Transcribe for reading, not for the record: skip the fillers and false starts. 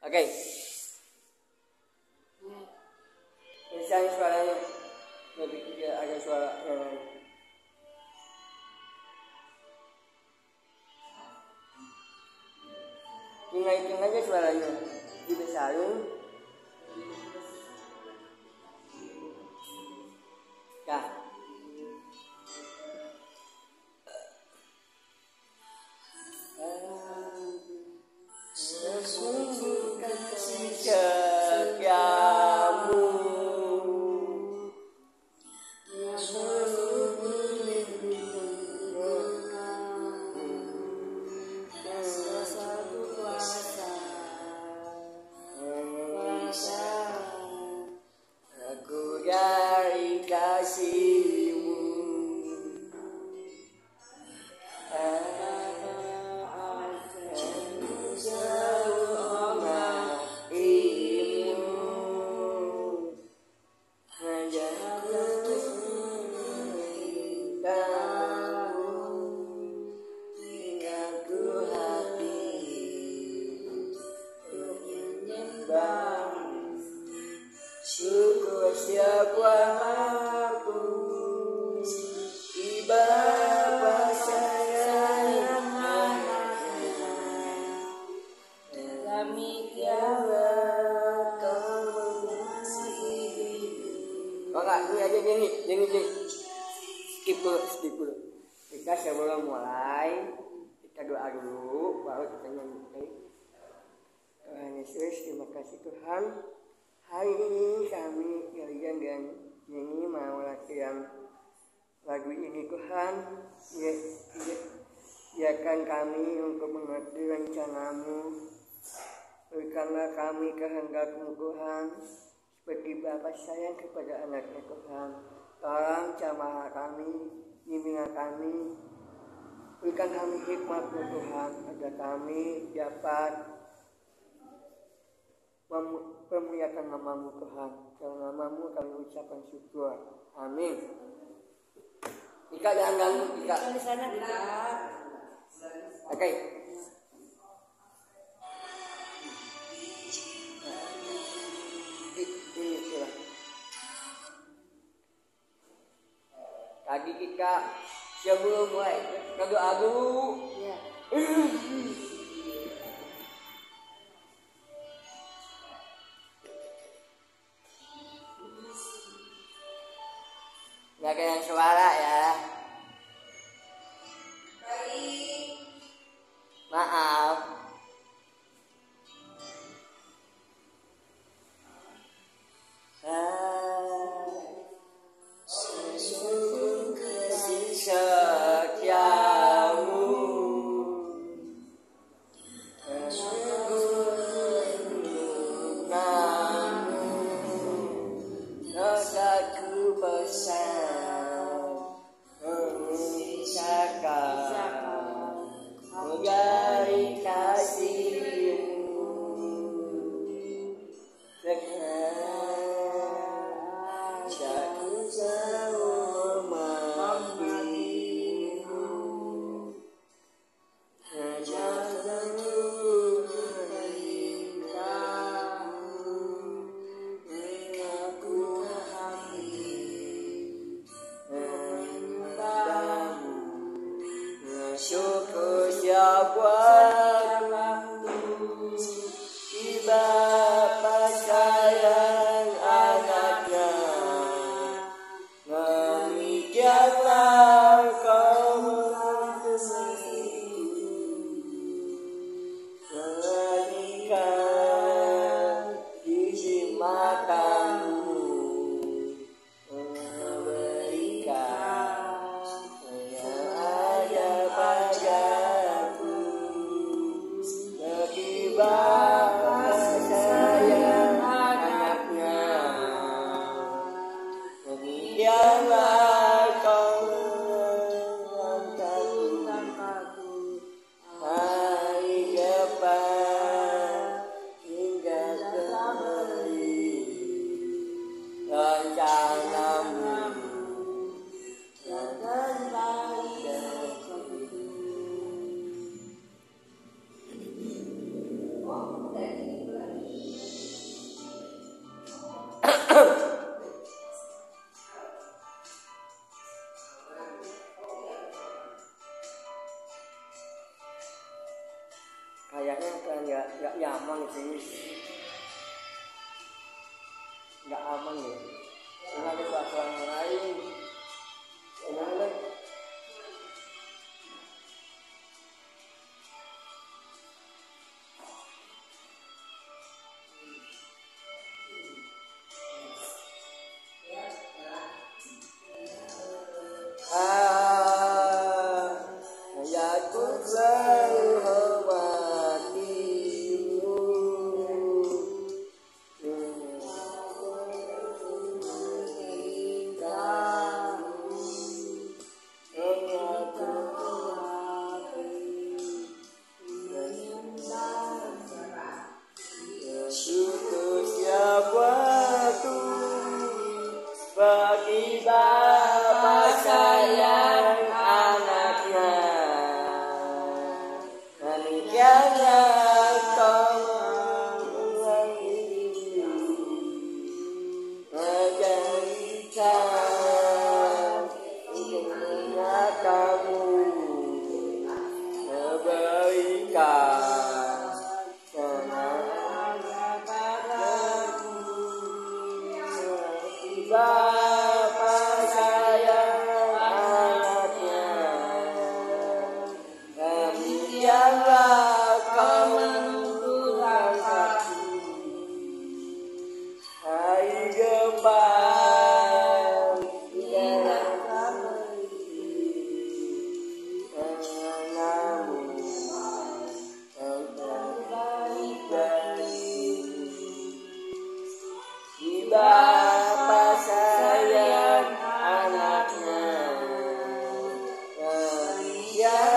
Oke. Misalnya suaranya lebih tidak ada suara yang lain. Naikin aja suaranya, dibesarin. Dah. Sesungguh kasih setiamu yang selalu melindungiku, satu kuasa aku dari kasihmu. Syukur siapa aku di Bapa sayang anaknya, kami tiada kau mengasihi. Kau nggak ini aja gini. Skip dulu. Kita sebelum mulai kita doa dulu, baru kita nyanyi. Tuhan Yesus, terima kasih Tuhan. Hari ini kami Galian dan Jenny mau latihan lagu ini Tuhan. Biarkan kami untuk mengerti rencanamu. Berikanlah kami kehendak-Mu Tuhan, seperti Bapa sayang kepada anaknya Tuhan. Tolong jamah kami, bimbingan kami. Berikan kami hikmat-Mu Tuhan, agar kami dapat memuliakan nama-Mu Tuhan. Dalam nama-Mu kami ucapkan syukur. Amin. Ika jangan ganggu Ika. Di sana Ika. Oke. Ini sudah. Tadi kita sebelum mulai berdoa dulu. Ya. Jaga yang suara ya. Baik. Maaf. Sesungguh kasih setiamu, dosaku besar, nggak nyaman di sini, nggak aman ya. Karena ada suatu orang lain, kenapa? Bagi Bapa sayang anaknya, demikiannya kau menjadikan hidupnya kamu memberikan semangat padaku. Bapa sayang anaknya, demikianlah kau menentukan hati. Hai gembala yang anakmu yang terbaik dari Bapa sayang anaknya,